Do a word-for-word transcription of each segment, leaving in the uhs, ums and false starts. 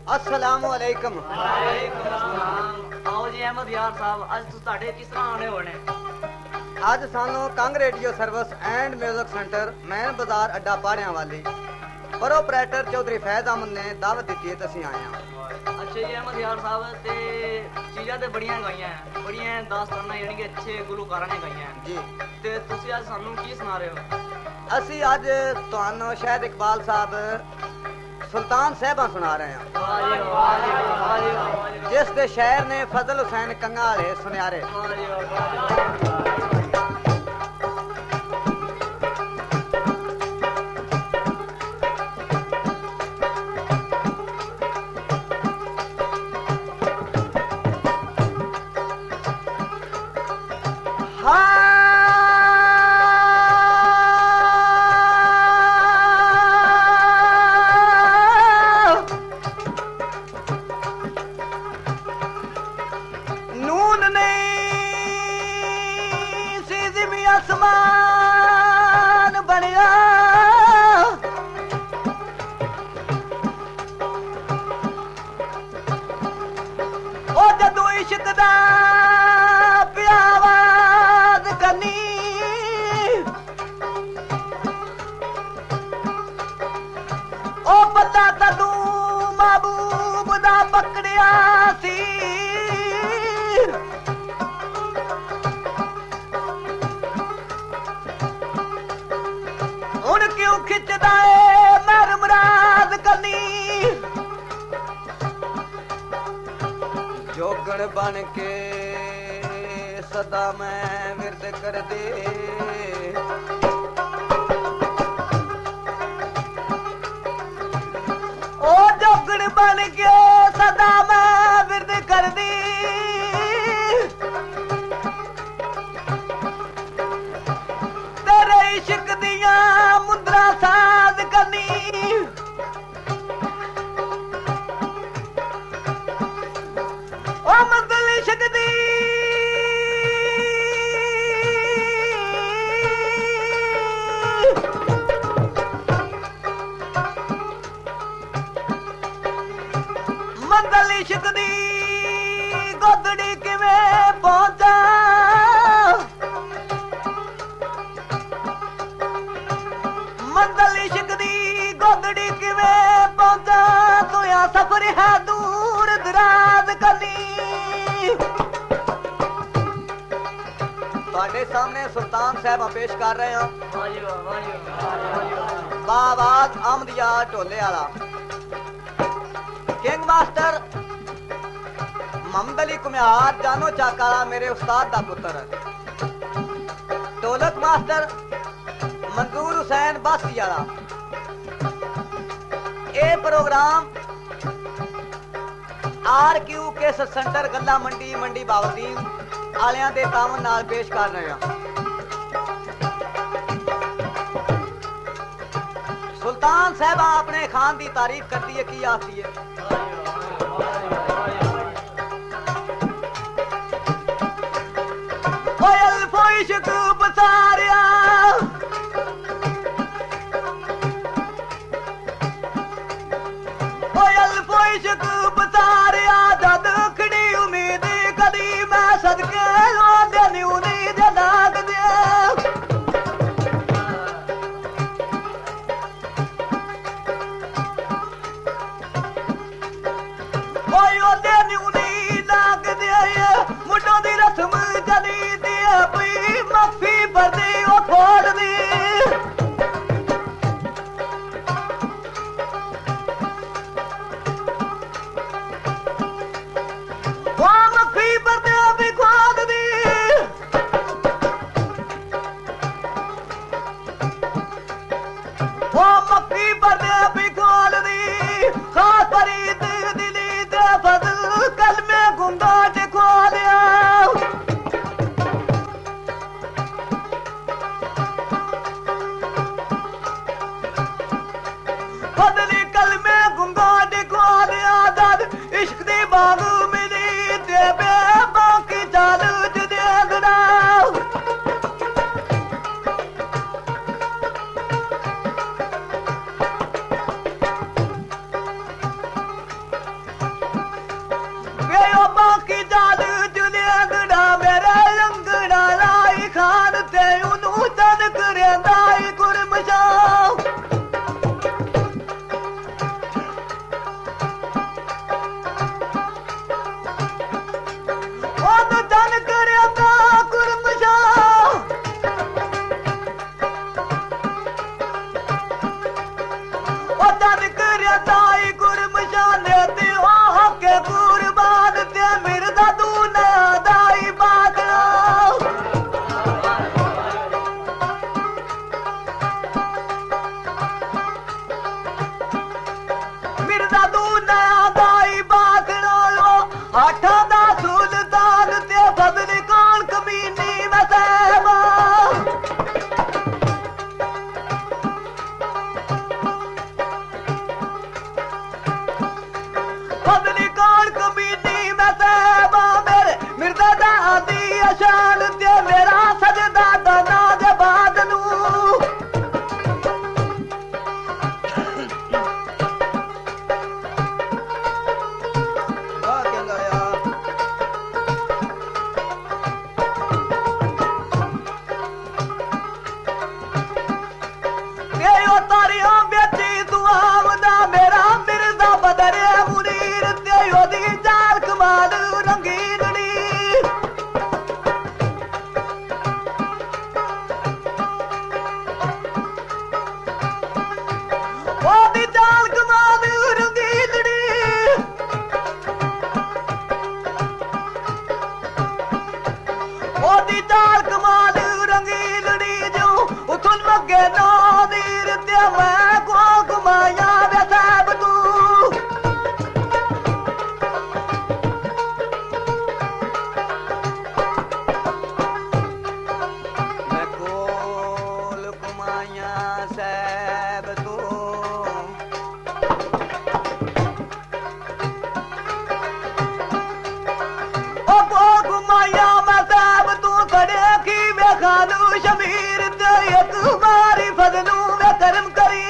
अस्सलामुअलैकुम। वालेकुम अस्सलाम। आओ जी अहमद यार साहब, आज तुम साढ़े किस तरह आने होने? ਅੱਜ ਸਾਨੂੰ Kang radio service and music centre main ਬਾਜ਼ਾਰ ਅੱਡਾ ਪਾੜਿਆਂ ਵਾਲੀ ਪਰ ਆਪਰੇਟਰ ਚੌਧਰੀ ਫੈਜ਼ ਅਹਿਮਦ ਨੇ ਦਾਵਤ ਦਿੱਤੀ ਹੈ ਤੇ ਅਸੀਂ ਆਏ ਹਾਂ। अच्छा जी अहमद यार साहब, ते चीज़ां ते बड़ियां गाइयां हैं, बड़ियां दास्तानां यानी कि अच्छे गुलकारां ने गाइयां हैं जी। ते तुसी आज सानू की सुना रहे हो? ਅਸੀਂ ਅੱਜ ਤੁਹਾਨੂੰ ਸ਼ਾਇਦ ਇਕਬਾਲ ਸਾਹਿਬ ਸੁਲਤਾਨ ਸਾਹਿਬਾਂ ਸੁਣਾ ਰਹੇ ਹਾਂ, वाह जी वाह जी वाह जी वाह जी ਜਿਸ ਦੇ ਸ਼ਾਇਰ ਨੇ ਫਜ਼ਲ ਹੁਸੈਨ ਕੰਗਾ ਵਾਲੇ ਸੁਨਿਆਰੇ। वाह जी वाह जी। जोगण बन के सदा मैं विरद कर दे, ओ जोगण बन के सदा मैं विरद कर दी, तेरे इश्क दिया मुद्रा साज करनी, इश्क दी गोदड़ी किवें पहुंचा, मंजिल इश्क दी गोदड़ी किवें पहुंचा, तुया सफर है दूर दराज करनी। तुहाडे सामने सुल्तान साहब पेश कर रहे हैं बाआवाज अहमदिया ढोले वाला किंग मास्टर मोहम्मद अली कुम्हार जानो चाकाला मेरे उस्ताद दा पुत्र, ढोलक मास्टर मंजूर हुसैन बासी वाला। ये programme R Q K centre गल्ला मंडी मंडी बावदीन आलियां दे तावन नाल पेश कर रहे हैं। सुल्तान साहबा अपने खान की तारीफ करती है, की आती है? इश्क बसारिया इश्क बसारिया जद खड़ी उम्मीद कदी मैं सदके देनी उम्मीद दाग दे, देनी उम्मीद दाग दे, मुंडों दी रस्म चली दी माफी बदी वो खोड़ दी, वो माफी बदी भी खोड़ दी, वो माफी बदी भी खोड़ दी, खास फरीद दिली दे फजल कल में गुंगाट खोलिया, करेंदाई गुरमशाओ ओद जन करेंदा गुरमशाओ ओ जन करेंदाई गुरमशाओ ने ते ओ हके कुर्बान ते मिर्दा तू ना दाई बादला आठा दा सुल्तान ते फजल कौन कमीनी में सहबा फजल कौन कमीनी में सहबा मेरे मिर्दा दा दी अशान ते मेरा सजदा दा नाज बादलू मेरा मिर्दा बदरे मुनीर ते ओदी चाल कमाल रंगीनड़ी ओदी चाल कमाल रंगीनड़ी ओदी चाल कमाल रंगीनड़ी जो उथुन मगे नादीर ते मैं को घुमाया खानू शमीर ते एक बारी फजलू में कर्म करी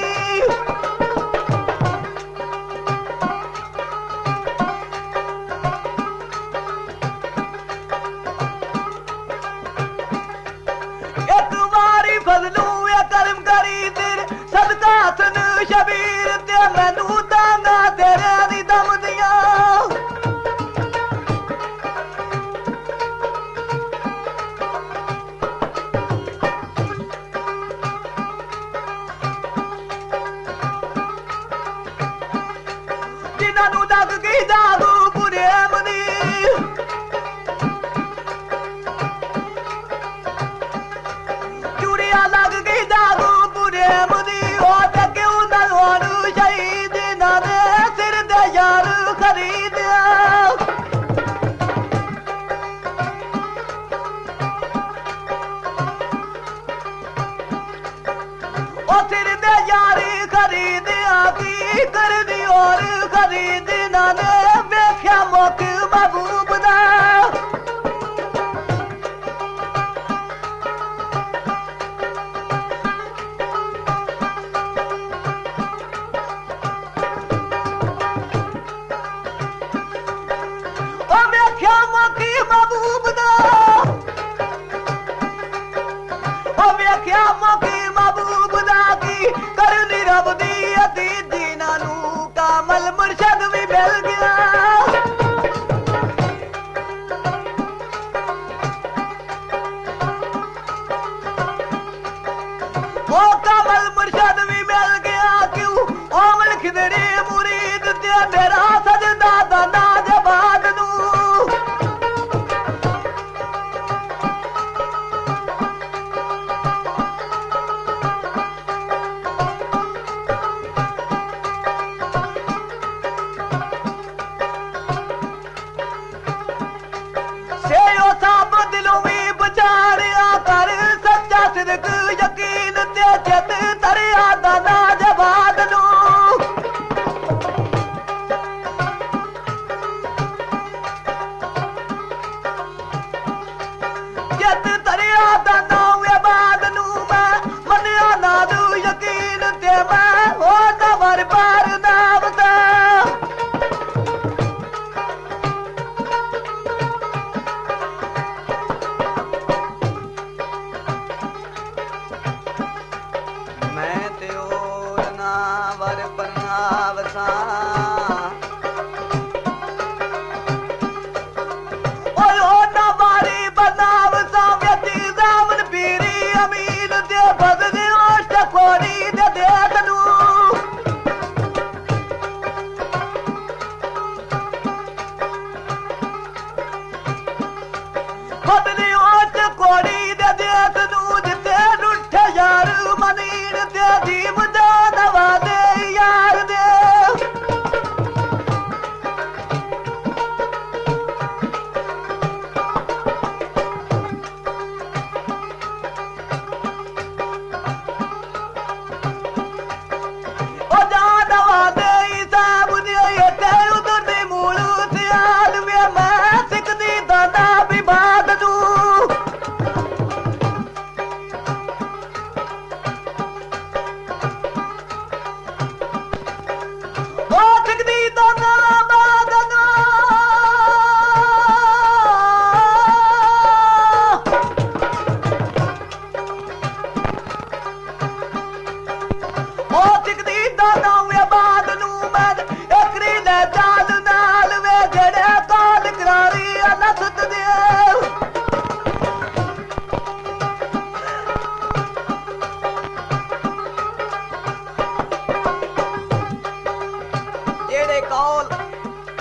एक बारी फजलू में कर्म करी तेरे सदका सन शबीर ते मैनू दांगा तेरे दी दम दिया लग गई दादू बुरे मनी चूड़िया लग गई दादू बुरे मनी और क्यों नलवानू शहीद ना दे सिर दे यार खरीद ओ सिर दे यारी खरीद आकी कर दी और खरीद नाने वेख्या मुख महबूब दा ओ वेख्या मुख महबूब दा ओ वेख्या मुख महबूब दा की करनी रब दी अती दीना नू कामल मुर्शद भी मिल गया वो कामल मुर्शद भी मिल गया क्यों ओमल खिदड़ी मुरीद ते मेरा सजदा दा नाज बादनू दिलों में बचारिया कर सच्चा सिदक यकीन ते चित तरिया दा नाज बादनू चित तरिया दा नाव बादनू मैं मनिया नादू यकीन ते मैं हो दवर बार नावता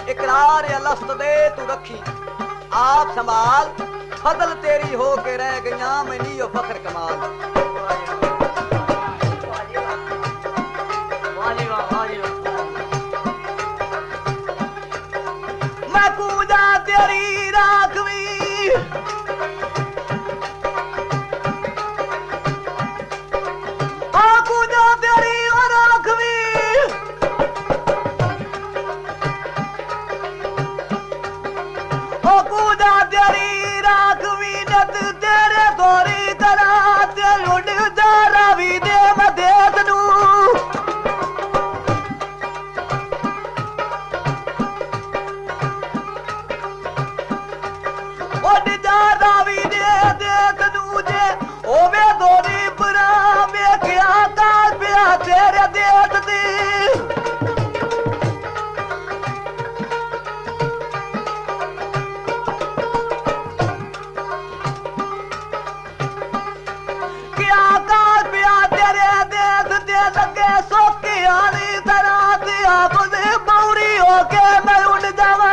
इकरार या लफ्ज़ दे तू रखी आप संभाल फजल तेरी हो के रह गया मैं नी फख्र कमाल मैं पूजा तेरी राखवी आ पूजा तेरी राखवी ओ पूजा तेरी राखवी नत तेरे गोरी करा ते लुट जा रवि दे मैं देख नू रावी दे देख दूजे ओवे गोरी बुरा में क्या काल पिया तेरे देख दी क्या काल पिया तेरे देख दे लगे सोकी आली तरह दिया बुझे बौरी होके मैं उड़ जावा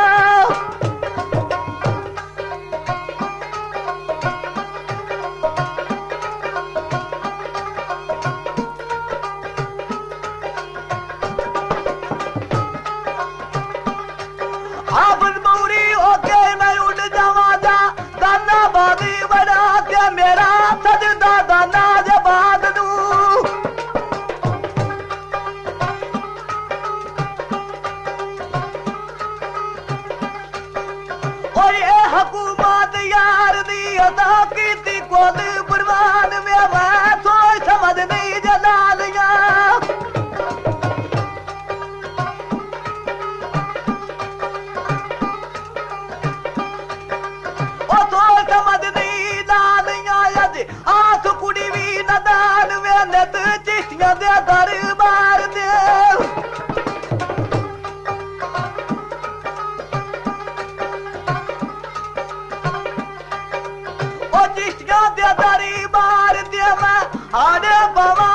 मेरा सजदा दाना जबाद दू और ये हुकूमत यार दी अदा की कोद कुर्बान में मैं सोच समझ नहीं जलालिया ओ सोच समझ नहीं आख कुड़ी भी नदान मेहनत चिश्तियां दे दरबार दे ओ चिश्तियां दे दरबार दे मैं हाड़े बाबा